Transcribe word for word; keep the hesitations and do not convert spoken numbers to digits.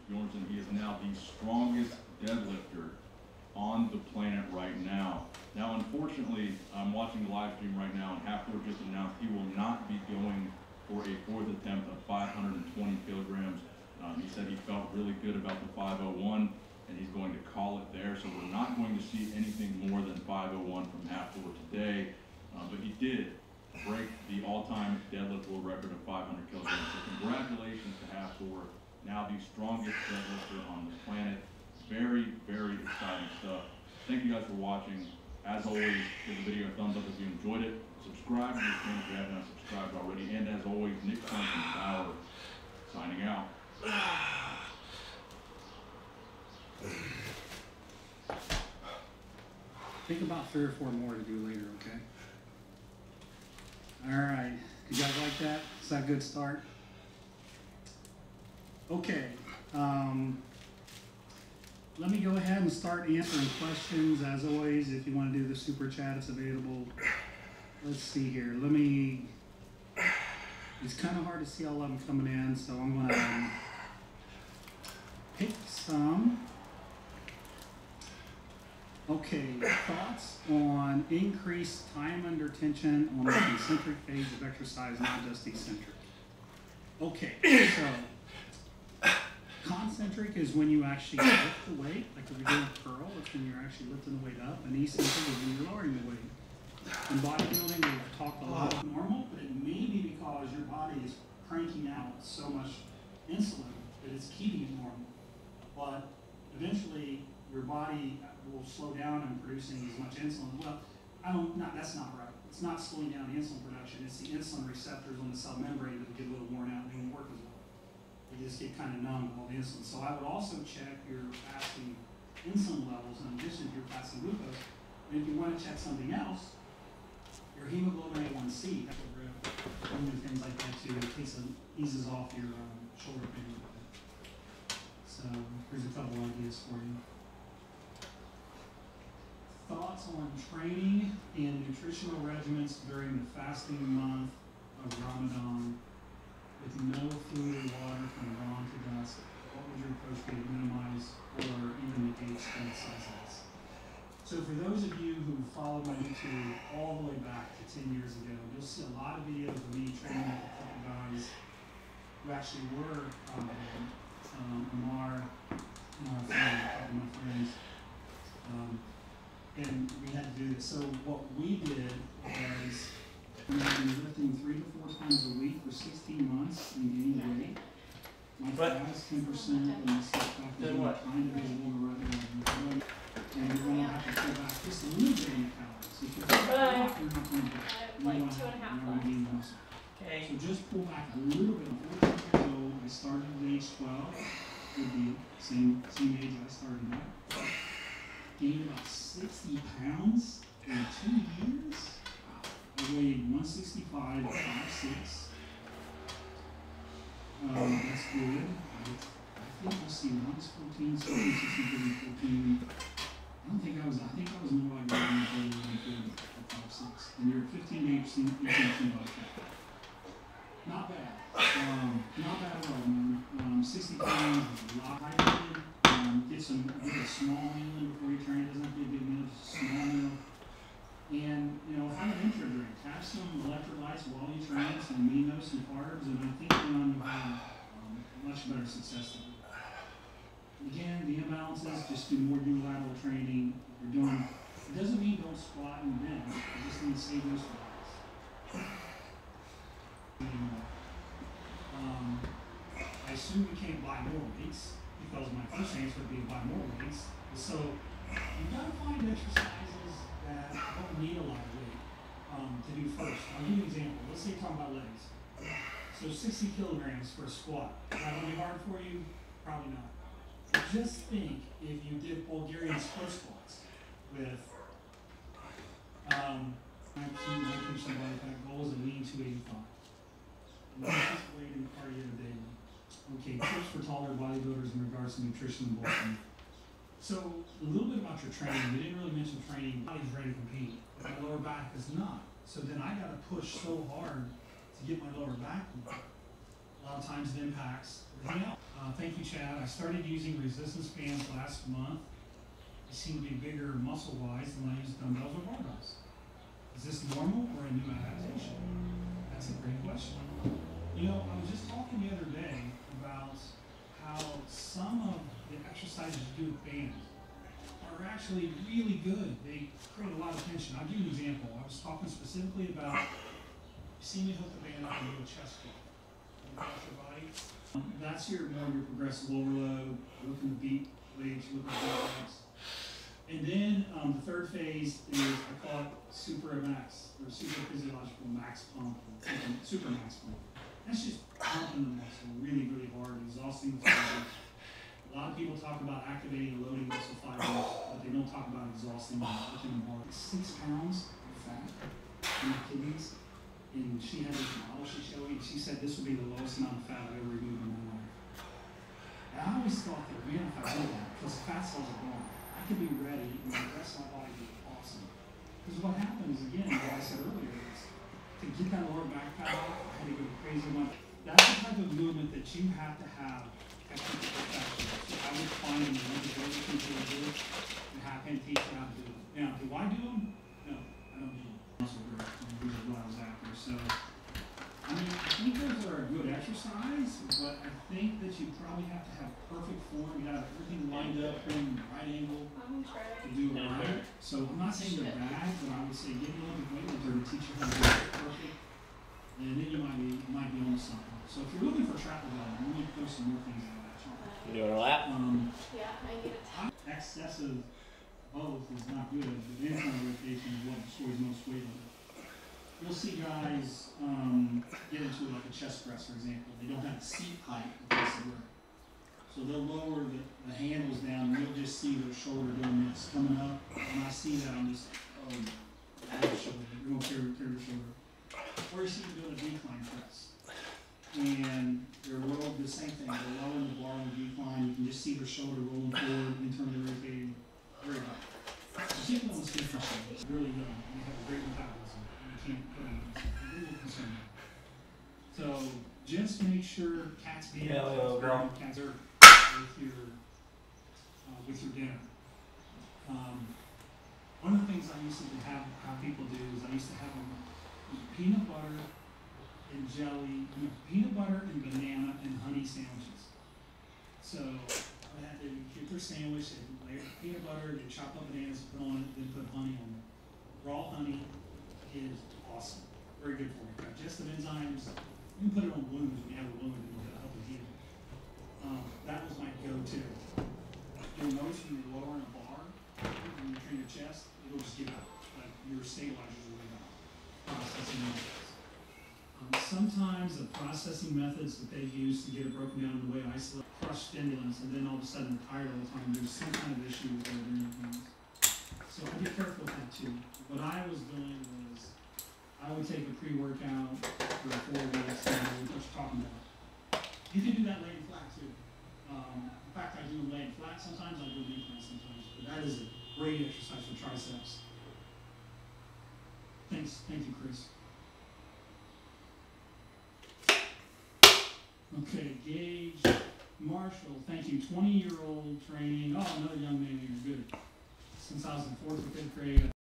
Bjornsson. He is now the strongest deadlifter on the planet right now. Now, unfortunately, I'm watching the live stream right now, and Hafthor just announced he will not be going for a fourth attempt of five hundred twenty kilograms. Um, he said he felt really good about the five oh one, and he's going to call it there. So we're not going to see anything more than five oh one from Hafthor today. Uh, but he did break the all-time deadlift world record of five hundred kilograms. So congratulations to Hafthor, now the strongest deadlifter on the planet. Very, very exciting stuff. Thank you guys for watching. As always, give the video a thumbs up if you enjoyed it. Subscribe to the channel if you haven't subscribed already. And as always, Nick Thompson Bauer signing out. Think about three or four more to do later, okay? All right. You guys like that? Is that a good start? Okay. Um, let me go ahead and start answering questions. As always, if you want to do the super chat, it's available. Let's see here. Let me... It's kind of hard to see all of them coming in, so I'm going to um, pick some. Okay, thoughts on increased time under tension on the concentric phase of exercise, not just eccentric. Okay, so concentric is when you actually lift the weight, like if you're doing a curl, it's when you're actually lifting the weight up, and eccentric is when you're lowering the weight. In bodybuilding, we've talked a lot about normal, but it may be because your body is cranking out so much insulin that it's keeping it normal. But eventually, your body will slow down in producing as much insulin. Well, I don't, not, that's not right. It's not slowing down the insulin production. It's the insulin receptors on the cell membrane that get a little worn out and they won't work as well. You just get kind of numb with all the insulin. So I would also check your fasting insulin levels in addition to your fasting glucose. And if you want to check something else, your hemoglobin A one C, that's a real, things like that too, in case it eases off your um, shoulder pain a little bit. So here's a couple ideas for you. Thoughts on training and nutritional regimens during the fasting month of Ramadan with no food or water from dawn to dusk? What would your approach be to minimize or even negate strength sizes? So for those of you who followed my YouTube all the way back to ten years ago, you'll see a lot of videos of me training with a couple guys who actually were um, um, Amar and our friend, a couple of my friends. Um, and we had to do this. So what we did was we had been lifting three to four times a week for sixteen months and gaining weight. My fat is ten percent and my stuff back to being kind of able to run around. And you're going to have to pull back just a little bit in the calories. So if you pull back, you're not going to get like two and a half left. Okay. So just pull back a little bit. I'm fourteen years old. I started at age twelve. Good deal. Same, same age I started at. Gained about sixty pounds in two years. I weighed one sixty-five at five six. Um, that's good. I, I think we'll see one's fourteen, sixteen, sixteen, fourteen. I don't think I was, I think I was more like one thirty at five six. And you're fifteen, eighteen, eighteen like that. Not bad. Um, not bad at all, man. Um, sixty pounds is a lot. Hydrated. Um, get some, get a small meal in before you train. It doesn't have to be a big meal, just a small meal. And, you know, have an intro drink. Have some electrolytes while you train, some aminos, some carbs, and I think then on you'll have um, much better success than that. Again, the imbalances, just do more unilateral training. You're doing, it doesn't mean don't squat and bench. You just need to save those squats. Um, I assume you can't buy more weights because my first answer would be to buy more weights. So you've got to find exercises that don't need a lot of weight um, to do first. I'll give you an example. Let's say you're talking about legs. So sixty kilograms for a squat. Is that going to be hard for you? Probably not. Just think if you did Bulgarian split squats with um, nineteen, nineteen somebody that goal is a lean two eighty-five. Just weight and cardio daily. Okay, tips for taller bodybuilders in regards to nutrition and bulking. So a little bit about your training. We didn't really mention training. Body's ready to compete. My lower back is not. So then I got to push so hard to get my lower back moving. A lot of times it impacts everything else. Uh, thank you, Chad. I started using resistance bands last month. They seem to be bigger muscle-wise than when I use dumbbells or barbells. Is this normal or a new adaptation? That's a great question. You know, I was just talking the other day about how some of the exercises you do with bands are actually really good. They create a lot of tension. I'll give you an example. I was talking specifically about, you see me hook the band up and do a chest squat. Across your body. Um, that's your more your progressive overload. Look in the beat legs, look at the legs. And then um, the third phase is, I call it super max, or super physiological max pump, or super max pump. That's just pumping the muscle really, really hard, exhausting the fibers. A lot of people talk about activating and loading muscle fibers, but they don't talk about exhausting them, pushing them hard. Six pounds of fat in the kidneys. And she had this model she showed me, and she said this would be the lowest amount of fat I've ever removed in my life. And I always thought that, man, if I did that, because the fat cells are gone, I could be ready, and the rest of my body would be awesome. Because what happens, again, what I said earlier, is to get that lower back fat off, I had to go crazy much. That's the type of movement that you have to have technical perfection. So I would find them, and the way people do it, and how can teach you how to do it. Now, do I do them? No, I don't do them. These are what I was after. So, I mean, I think those are a good exercise, but I think that you probably have to have perfect form. You have everything lined up in the right angle to do it right. So I'm not saying they're bad, but I would say get a little bit weightlifter to teach you how to do it perfect, and then you might be you might be on something. So if you're looking for track development, let me throw some more things out at you. You doing a lap? Um, Yeah, I need it. excessive both is not good, but internal rotation is what destroys most weightlifting. You'll see guys um, get into like a chest press, for example. They don't have the seat height across the grip. So they'll lower the, the handles down, and you'll just see their shoulder doing this, coming up. When I see that, I'm just, oh, that shoulder, you're going to carry, carry your shoulder. Or you see them doing a decline press. And they're low, the same thing. They're lowering the bar on the decline. You can just see their shoulder rolling forward, internally rotating. Very good. So keep on the stiff shoulder. It's really good. You have a great metabolism. So just make sure cats be Yeah, little girl. cats are with your uh, with your dinner. Um, one of the things I used to have have people do is I used to have them eat peanut butter and jelly, you know, peanut butter and banana and honey sandwiches. So I had to get their sandwich and layer peanut butter, then chop up bananas, put on it, then put honey on it. Raw honey is awesome. Very good for you. Digestive enzymes. You can put it on wounds when you have a wound and it'll help with healing. Um, that was my go-to. You'll notice when you're lowering a bar, when you train your chest, it'll just give out. Like your stabilizers will give out. Processing methods. Um, sometimes the processing methods that they use to get it broken down in the way I isolate crush stimulants, and then all of a sudden they're tired all the time. There's some kind of issue with their adrenal glands. So I'd be careful with that too. What I was doing was I would take a pre-workout for four weeks and I would what you're talking about. You can do that laying flat too. Um, in fact, I do laying flat sometimes, I do incline sometimes. But that is a great exercise for triceps. Thanks. Thank you, Chris. Okay, Gage Marshall, thank you. twenty-year-old training. Oh, another young man here. Good. Since I was in fourth or fifth grade.